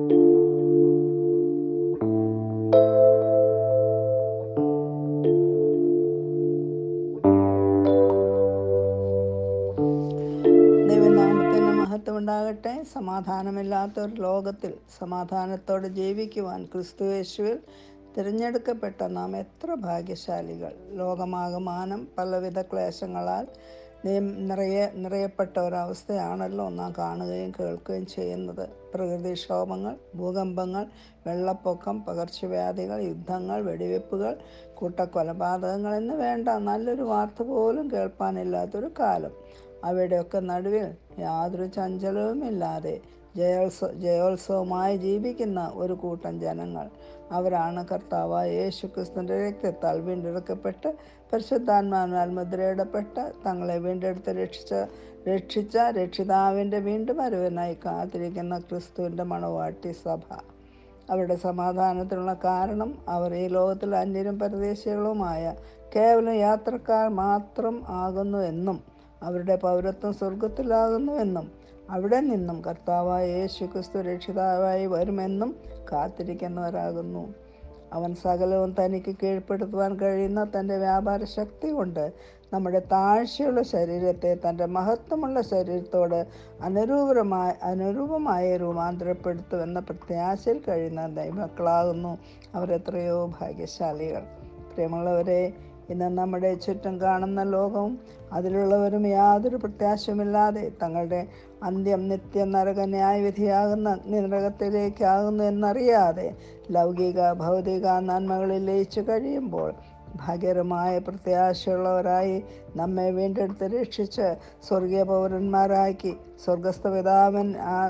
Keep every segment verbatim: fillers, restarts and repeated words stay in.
ദൈവനാമത്തിന് മഹത്വം ഉണ്ടാകട്ടെ. സമാധാനമില്ലാത്ത ഒരു ലോകത്തിൽ സമാധാനത്തോടെ ജീവിക്കുവാൻ ക്രിസ്തുയേശുവിൽ തിരഞ്ഞെടുക്കപ്പെട്ട നാം എത്ര ഭാഗ്യശാലികൾ. ലോകമാകമാനം പലവിധ ക്ലേശങ്ങളാൽ നിറയെ നിറയപ്പെട്ട ഒരവസ്ഥയാണല്ലോ നാം കാണുകയും കേൾക്കുകയും ചെയ്യുന്നത്. പ്രകൃതിക്ഷോഭങ്ങൾ, ഭൂകമ്പങ്ങൾ, വെള്ളപ്പൊക്കം, പകർച്ചവ്യാധികൾ, യുദ്ധങ്ങൾ, വെടിവെപ്പുകൾ, കൂട്ടക്കൊലപാതകങ്ങൾ എന്ന് വേണ്ട നല്ലൊരു വാർത്ത പോലും കേൾപ്പാനില്ലാത്തൊരു കാലം. അവയുടെയൊക്കെ നടുവിൽ യാതൊരു ചഞ്ചലവുമില്ലാതെ ജയോത്സവ ജയോത്സവമായി ജീവിക്കുന്ന ഒരു കൂട്ടം ജനങ്ങൾ. അവരാണ് കർത്താവായ യേശു ക്രിസ്തുവിൻ്റെ രക്തത്താൽ വീണ്ടെടുക്കപ്പെട്ട് പരിശുദ്ധാത്മാവിനാൽ മുദ്രയിടപ്പെട്ട് തങ്ങളെ വീണ്ടെടുത്ത് രക്ഷിച്ച രക്ഷിച്ച രക്ഷിതാവിൻ്റെ വീണ്ടും വരവിനായി കാത്തിരിക്കുന്ന ക്രിസ്തുവിൻ്റെ മണവാട്ടി സഭ. അവരുടെ സമാധാനത്തിനുള്ള കാരണം അവർ ഈ ലോകത്തിൽ അന്യരും പരദേശികളുമായ കേവലം യാത്രക്കാർ മാത്രം ആകുന്നു എന്നും അവരുടെ പൗരത്വം സ്വർഗത്തിലാകുന്നു എന്നും അവിടെ നിന്നും കർത്താവായ യേശു ക്രിസ്തു രക്ഷിതാവായി വരുമെന്നും കാത്തിരിക്കുന്നവരാകുന്നു. അവൻ സകലവും തനിക്ക് കീഴ്പ്പെടുത്തുവാൻ കഴിയുന്ന തൻ്റെ വ്യാപാര ശക്തി കൊണ്ട് നമ്മുടെ താഴ്ചയുള്ള ശരീരത്തെ തൻ്റെ മഹത്വമുള്ള ശരീരത്തോട് അനുരൂപമായി അനുരൂപമായി രൂപാന്തരപ്പെടുത്തുമെന്ന പ്രത്യാശയിൽ കഴിയുന്ന ദൈവമക്കളാകുന്നു അവരെത്രയോ ഭാഗ്യശാലികൾ. പ്രിയമുള്ളവരെ, ഇന്ന് നമ്മുടെ ചുറ്റും കാണുന്ന ലോകവും അതിലുള്ളവരും യാതൊരു പ്രത്യാശയുമില്ലാതെ തങ്ങളുടെ അന്ത്യം നിത്യ നരക ന്യായവിധിയാകുന്ന നരകത്തിലേക്കാകുന്നു എന്നറിയാതെ ലൗകിക ഭൗതിക നന്മകളിൽ ലയിച്ചു കഴിയുമ്പോൾ ഭാഗ്യകരമായ പ്രത്യാശയുള്ളവരായി നമ്മെ വീണ്ടെടുത്ത് രക്ഷിച്ച് സ്വർഗീയ പൗരന്മാരാക്കി സ്വർഗസ്ഥ പിതാവൻ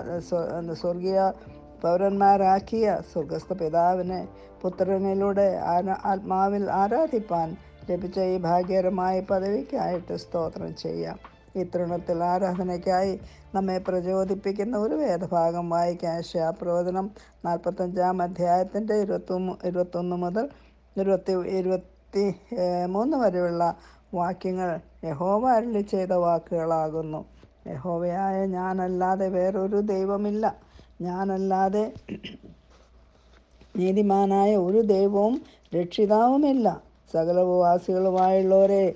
സ്വർഗീയ പൗരന്മാരാക്കിയ സ്വർഗസ്ഥ പിതാവിനെ പുത്രനിലൂടെ ആത്മാവിൽ ആരാധിപ്പാൻ ലഭിച്ച ഈ ഭാഗ്യകരമായ പദവിക്കായിട്ട് സ്തോത്രം ചെയ്യാം. ഈ തൃണത്തിൽ ആരാധനയ്ക്കായി നമ്മെ പ്രചോദിപ്പിക്കുന്ന ഒരു വേദഭാഗം വായിക്കാൻ യശയ്യാപ്രവചനം നാൽപ്പത്തഞ്ചാം അധ്യായത്തിൻ്റെ ഇരുപത്തി ഇരുപത്തൊന്ന് മുതൽ ഇരുപത്തി ഇരുപത്തി മൂന്ന് വരെയുള്ള വാക്യങ്ങൾ യഹോവ അരുളി ചെയ്ത വാക്കുകളാകുന്നു. യഹോവയായ ഞാനല്ലാതെ വേറൊരു ദൈവമില്ല. ഞാനല്ലാതെ നീതിമാനായ ഒരു ദൈവവും രക്ഷിതാവുമില്ല. സകലഭൂവാസികളുമായുള്ളവരെ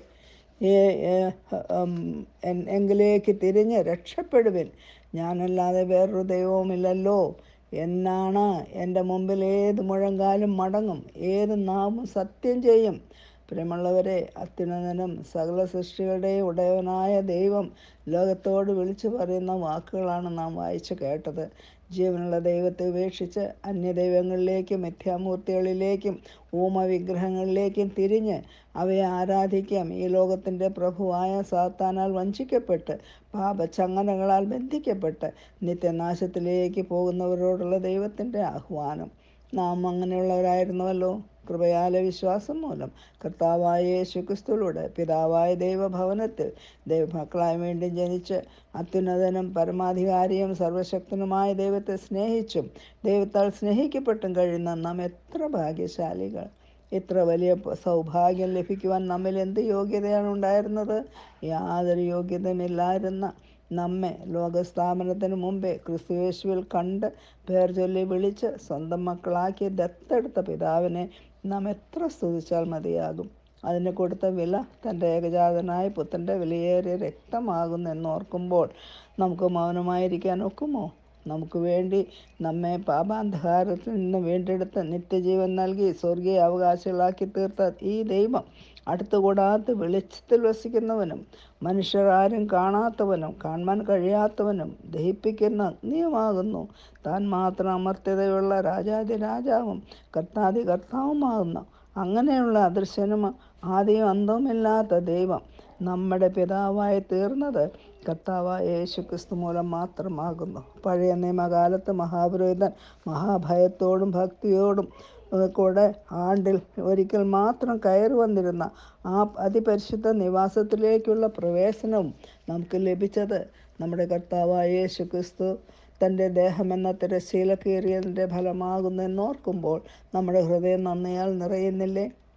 എങ്കിലേക്ക് തിരിഞ്ഞ് രക്ഷപ്പെടുവിൻ. ഞാനല്ലാതെ വേറൊരു ദൈവവുമില്ലല്ലോ. എന്നാണ് എൻ്റെ മുമ്പിൽ ഏത് മുഴങ്കാലും മടങ്ങും, ഏത് നാവും സത്യം ചെയ്യും. പ്രിയമുള്ളവരെ, അത്യുന്നതനും സകല സൃഷ്ടികളുടെയും ഉടയവനായ ദൈവം ലോകത്തോട് വിളിച്ചു പറയുന്ന വാക്കുകളാണ് നാം വായിച്ചു കേട്ടത്. ജീവനുള്ള ദൈവത്തെ ഉപേക്ഷിച്ച് അന്യദൈവങ്ങളിലേക്കും മിഥ്യാമൂർത്തികളിലേക്കും ഊമവിഗ്രഹങ്ങളിലേക്കും തിരിഞ്ഞ് അവയെ ആരാധിക്കാം. ഈ ലോകത്തിൻ്റെ പ്രഭുവായ സാത്താനാൽ വഞ്ചിക്കപ്പെട്ട് പാപചങ്ങലകളാൽ ബന്ധിക്കപ്പെട്ട് നിത്യനാശത്തിലേക്ക് പോകുന്നവരോടുള്ള ദൈവത്തിൻ്റെ ആഹ്വാനം. നാം അങ്ങനെയുള്ളവരായിരുന്നുവല്ലോ. കൃപയാലെ വിശ്വാസം മൂലം കർത്താവായ യേശു ക്രിസ്തുവിലൂടെ പിതാവായ ദൈവഭവനത്തിൽ ദൈവമക്കളായി വീണ്ടും ജനിച്ച് അത്യുന്നതനും പരമാധികാരിയും സർവശക്തനുമായ ദൈവത്തെ സ്നേഹിച്ചും ദൈവത്താൽ സ്നേഹിക്കപ്പെട്ടും കഴിയുന്ന നാം എത്ര ഭാഗ്യശാലികൾ. ഇത്ര വലിയ സൗഭാഗ്യം ലഭിക്കുവാൻ നമ്മിൽ എന്ത് യോഗ്യതയാണ് ഉണ്ടായിരുന്നത്? യാതൊരു യോഗ്യതയുമില്ലായിരുന്ന നമ്മെ ലോകസ്ഥാപനത്തിന് മുമ്പേ ക്രിസ്തുയേശുവിൽ കണ്ട് പേർ ചൊല്ലി വിളിച്ച് സ്വന്തം മക്കളാക്കി ദത്തെടുത്ത പിതാവിനെ നാം എത്ര സ്തുതിച്ചാൽ മതിയാകും. അതിന് കൊടുത്ത വില തൻ്റെ ഏകജാതനായ പുത്രൻ്റെ വിലയേറിയ രക്തമാകുന്നു എന്നോർക്കുമ്പോൾ നമുക്ക് മൗനമായിരിക്കാൻ ഒക്കുമോ? നമുക്ക് വേണ്ടി നമ്മെ പാപാന്ധകാരത്തിൽ നിന്ന് വീണ്ടെടുത്ത് നിത്യജീവൻ നൽകി സ്വർഗീയ അവകാശികളാക്കി തീർത്ത ഈ ദൈവം അടുത്തുകൂടാത്ത വെളിച്ചത്തിൽ വസിക്കുന്നവനും മനുഷ്യർ ആരും കാണാത്തവനും കാണാൻ കഴിയാത്തവനും ദഹിപ്പിക്കുന്ന അഗ്നിയുമാകുന്നു. താൻ മാത്രം അമർത്യതയുള്ള രാജാതി രാജാവും കർത്താതി കർത്താവുമാകുന്നു. അങ്ങനെയുള്ള അദൃശ്യനും ആദിയും അന്തവുമില്ലാത്ത ദൈവം നമ്മുടെ പിതാവായി തീർന്നത് കർത്താവായ യേശു ക്രിസ്തു മൂലം മാത്രമാകുന്നു. പഴയ നിയമകാലത്ത് മഹാപുരോഹിതൻ മഹാഭയത്തോടും ഭക്തിയോടും കൂടെ ആണ്ടിൽ ഒരിക്കൽ മാത്രം കയറി വന്നിരുന്ന ആ അതിപരിശുദ്ധ നിവാസത്തിലേക്കുള്ള പ്രവേശനവും നമുക്ക് ലഭിച്ചത് നമ്മുടെ കർത്താവായ യേശു ക്രിസ്തു തൻ്റെ ദേഹമെന്ന തിരശ്ശീല കീറിയതിൻ്റെ ഫലമാകുന്നു എന്നോർക്കുമ്പോൾ നമ്മുടെ ഹൃദയം നന്ദിയാൽ നിറയുന്നില്ലേ?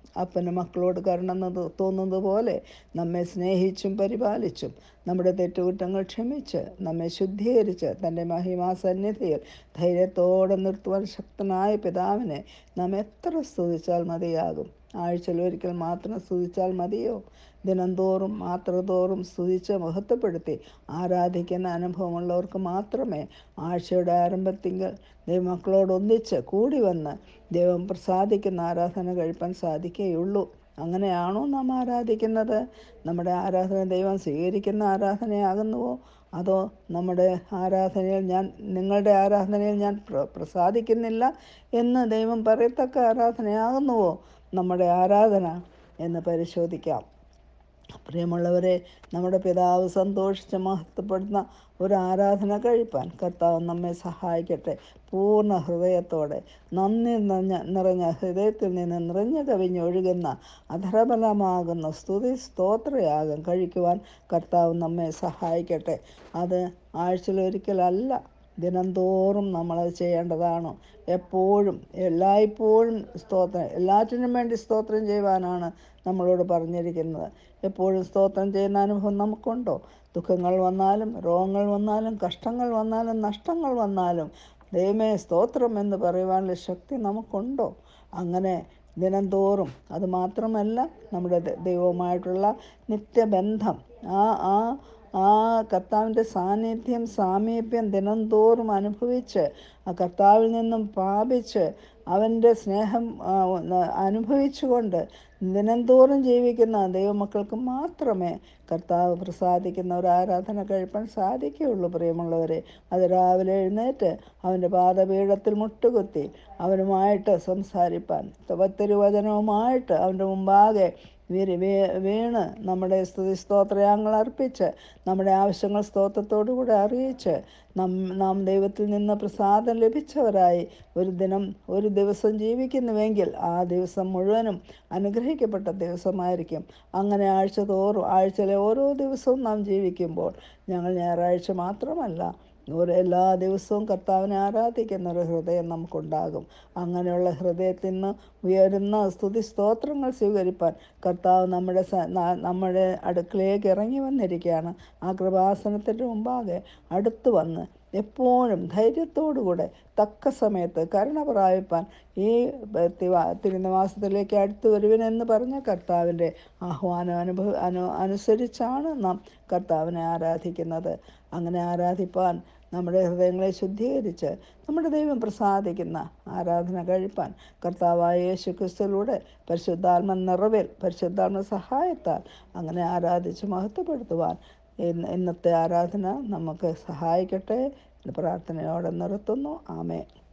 അപ്പന് മക്കളോട് കരുണ ന- തോന്നുന്നത് പോലെ നമ്മെ സ്നേഹിച്ചും പരിപാലിച്ചും നമ്മുടെ തെറ്റുകുറ്റങ്ങൾ ക്ഷമിച്ച് നമ്മെ ശുദ്ധീകരിച്ച് തൻ്റെ മഹിമാസന്നിധിയിൽ ധൈര്യത്തോടെ നിർത്തുവാൻ ശക്തനായ പിതാവിനെ നാം എത്ര സ്തുതിച്ചാൽ മതിയാകും? ആഴ്ചയിൽ ഒരിക്കൽ മാത്രം സ്തുതിച്ചാൽ മതിയോ? ദിനംതോറും മാത്രതോറും സ്തുതിച്ച് മഹത്വപ്പെടുത്തി ആരാധിക്കുന്ന അനുഭവമുള്ളവർക്ക് മാത്രമേ ആഴ്ചയുടെ ആരംഭത്തിങ്കൽ ദൈവമക്കളോടൊന്നിച്ച് കൂടി വന്ന് ദൈവം പ്രസാദിക്കുന്ന ആരാധന കഴിപ്പാൻ സാധിക്കുകയുള്ളൂ. അങ്ങനെയാണോ നാം ആരാധിക്കുന്നത്? നമ്മുടെ ആരാധന ദൈവം സ്വീകരിക്കുന്ന ആരാധനയാകുന്നുവോ? അതോ നമ്മുടെ ആരാധനയിൽ ഞാൻ നിങ്ങളുടെ ആരാധനയിൽ ഞാൻ പ്ര പ്രസാദിക്കുന്നില്ല എന്ന് ദൈവം പറയത്തക്ക ആരാധനയാകുന്നുവോ നമ്മുടെ ആരാധന എന്ന് പരിശോധിക്കാം. പ്രിയമുള്ളവരെ, നമ്മുടെ പിതാവ് സന്തോഷിച്ച് മഹത്വപ്പെടുന്ന ഒരു ആരാധന കഴിപ്പാൻ കർത്താവ് നമ്മെ സഹായിക്കട്ടെ. പൂർണ്ണ ഹൃദയത്തോടെ നന്ദി നിറഞ്ഞ നിറഞ്ഞ ഹൃദയത്തിൽ നിന്ന് നിറഞ്ഞു കവിഞ്ഞൊഴുകുന്ന അധരബലമാകുന്ന സ്തുതി സ്തോത്രയാഗം കഴിക്കുവാൻ കർത്താവ് നമ്മെ സഹായിക്കട്ടെ. അത് ആഴ്ചയിലൊരിക്കലല്ല, ദിനംതോറും നമ്മളത് ചെയ്യേണ്ടതാണ്. എപ്പോഴും എല്ലായ്പ്പോഴും സ്തോത്രം, എല്ലാറ്റിനും വേണ്ടി സ്തോത്രം ചെയ്യുവാനാണ് നമ്മളോട് പറഞ്ഞിരിക്കുന്നത്. എപ്പോഴും സ്തോത്രം ചെയ്യുന്ന അനുഭവം നമുക്കുണ്ടോ? ദുഃഖങ്ങൾ വന്നാലും രോഗങ്ങൾ വന്നാലും കഷ്ടങ്ങൾ വന്നാലും നഷ്ടങ്ങൾ വന്നാലും ദൈവമേ സ്തോത്രം എന്ന് പറയുവാനുള്ള ശക്തി നമുക്കുണ്ടോ? അങ്ങനെ ദിനംതോറും, അത് മാത്രമല്ല നമ്മുടെ ദ- ദൈവവുമായിട്ടുള്ള നിത്യബന്ധം, ആ ആ ആ കർത്താവിൻ്റെ സാന്നിധ്യം സാമീപ്യം ദിനംതോറും അനുഭവിച്ച് ആ കർത്താവിൽ നിന്നും പ്രാപിച്ച് അവൻ്റെ സ്നേഹം ആ, ന- അനുഭവിച്ചുകൊണ്ട് ദിനംതോറും ജീവിക്കുന്ന ദൈവമക്കൾക്ക് മാത്രമേ കർത്താവ് പ്രസാദിക്കുന്ന ഒരു ആരാധന കഴിപ്പാൻ സാധിക്കുകയുള്ളൂ. പ്രിയമുള്ളവരെ, അത് രാവിലെ എഴുന്നേറ്റ് അവൻ്റെ പാദപീഠത്തിൽ മുട്ടുകുത്തി അവനുമായിട്ട് സംസാരിപ്പാൻ, തിരുവചനവുമായിട്ട് അവൻ്റെ മുമ്പാകെ വീര് വീ വീണ് നമ്മുടെ സ്തുതി സ്തോത്രയാങ്ങൾ അർപ്പിച്ച് നമ്മുടെ ആവശ്യങ്ങൾ സ്തോത്രത്തോടുകൂടെ അറിയിച്ച് നം നാം ദൈവത്തിൽ നിന്ന് പ്രസാദം ലഭിച്ചവരായി ഒരു ദിനം ഒരു ദിവസം ജീവിക്കുന്നുവെങ്കിൽ ആ ദിവസം മുഴുവനും അനുഗ്രഹിക്കപ്പെട്ട ദിവസമായിരിക്കും. അങ്ങനെ ആഴ്ച തോറും ആഴ്ചയിലെ ഓരോ ദിവസവും നാം ജീവിക്കുമ്പോൾ ഞങ്ങൾ ഞായറാഴ്ച മാത്രമല്ല, ഓരോ എല്ലാ ദിവസവും കർത്താവിനെ ആരാധിക്കുന്ന ഒരു ഹൃദയം നമുക്കുണ്ടാകും. അങ്ങനെയുള്ള ഹൃദയത്തിൽ നിന്ന് ഉയരുന്ന സ്തുതി സ്തോത്രങ്ങൾ സ്വീകരിപ്പാൻ കർത്താവ് നമ്മുടെ സ- ന- നമ്മുടെ അടുക്കിലേക്ക് ഇറങ്ങി വന്നിരിക്കുകയാണ്. ആ കൃപാസനത്തിൻ്റെ മുമ്പാകെ അടുത്ത് വന്ന് എപ്പോഴും ധൈര്യത്തോടുകൂടെ തക്ക സമയത്ത് കരുണ പ്രാപിപ്പാൻ ഈ തിരുവാ തിരുനിവാസത്തിലേക്ക് അടുത്ത് വരുവിനെന്ന് പറഞ്ഞ കർത്താവിൻ്റെ ആഹ്വാനം അനുഭവ അനു അനുസരിച്ചാണ് നാം കർത്താവിനെ ആരാധിക്കുന്നത്. അങ്ങനെ ആരാധിപ്പാൻ നമ്മുടെ ഹൃദയങ്ങളെ ശുദ്ധീകരിച്ച് നമ്മുടെ ദൈവം പ്രസാദിക്കുന്ന ആരാധന കഴിപ്പാൻ കർത്താവായ യേശു ക്രിസ്തുവിലൂടെ പരിശുദ്ധാത്മ നിറവിൽ പരിശുദ്ധാത്മ സഹായത്താൽ അങ്ങനെ ആരാധിച്ച് മഹത്വപ്പെടുത്തുവാൻ ഇന്ന് ഇന്നത്തെ ആരാധന നമുക്ക് സഹായിക്കട്ടെ എന്ന് പ്രാർത്ഥനയോടെ നിർത്തുന്നു. ആമേൻ.